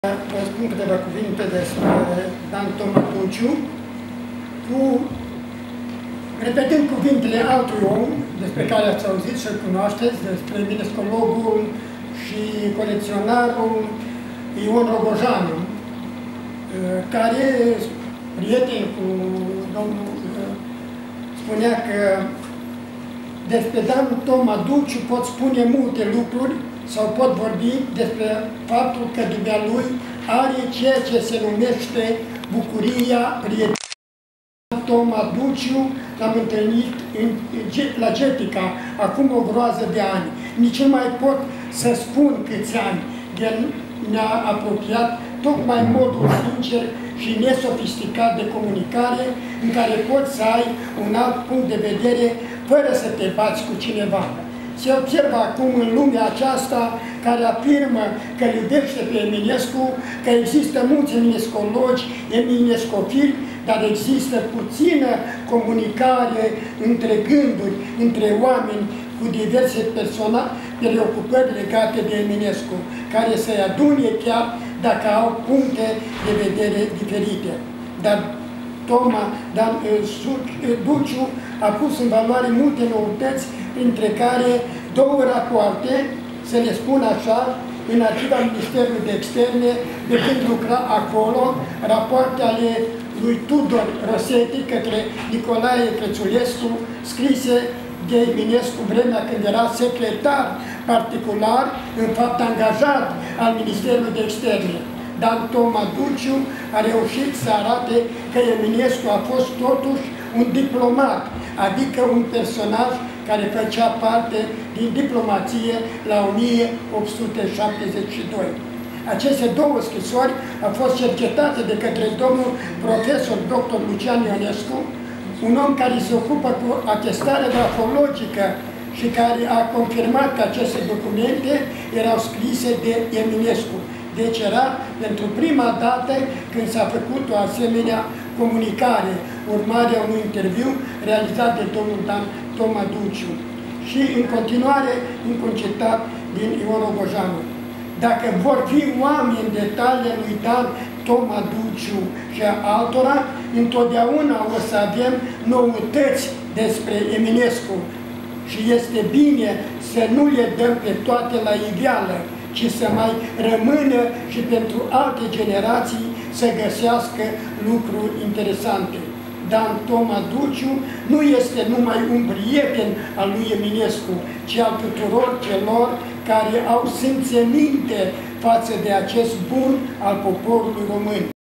Vă spun câteva cuvinte despre Dan Toma Duciu, repetând cuvintele altui om despre care ați auzit și îl cunoașteți, despre minescologul și colecționarul Ion Rogojanu, care, prieten cu domnul, spunea că despre Dan Toma Duciu pot spune multe lucruri sau pot vorbi despre faptul că dumnealui are ceea ce se numește bucuria prieteniei. Toma Duciu l-am întâlnit la Getica acum o groază de ani. Nici nu mai pot să spun câți ani. El ne-a apropiat tocmai în modul sincer și nesofisticat de comunicare, în care poți să ai un alt punct de vedere fără să te bați cu cineva. Se observă acum în lumea aceasta care afirmă că iubește pe Eminescu, că există mulți eminescologi, eminescofili, dar există puțină comunicare între gânduri, între oameni cu diverse preocupări legate de Eminescu, care să-i adune chiar dacă au puncte de vedere diferite. Dar Dan Duciu a pus în valoare multe noutăți, printre care două rapoarte, să le spun așa, în arhiva Ministerului de Externe, de când lucra acolo, rapoarte ale lui Tudor Rosetti către Nicolae Crețulescu, scrise de Eminescu vremea când era secretar particular, în fapt angajat al Ministerului de Externe. Dan Toma Duciu a reușit să arate că Eminescu a fost totuși un diplomat, adică un personaj care făcea parte din diplomație la 1872. Aceste două scrisori au fost cercetate de către domnul profesor dr. Lucian Ionescu, un om care se ocupă cu atestarea grafologică și care a confirmat că aceste documente erau scrise de Eminescu. Deci era pentru prima dată când s-a făcut o asemenea comunicare, urmarea unui interviu realizat de domnul Dan Toma Duciu. Și în continuare, un citat din Ion Rogojanu. Dacă vor fi oameni de talia lui Dan Toma Duciu și a altora, întotdeauna o să avem noutăți despre Eminescu. Și este bine să nu le dăm pe toate la iveală, ci să mai rămână și pentru alte generații să găsească lucruri interesante. Dan Toma Duciu nu este numai un prieten al lui Eminescu, ci al tuturor celor care au simțăminte față de acest bun al poporului român.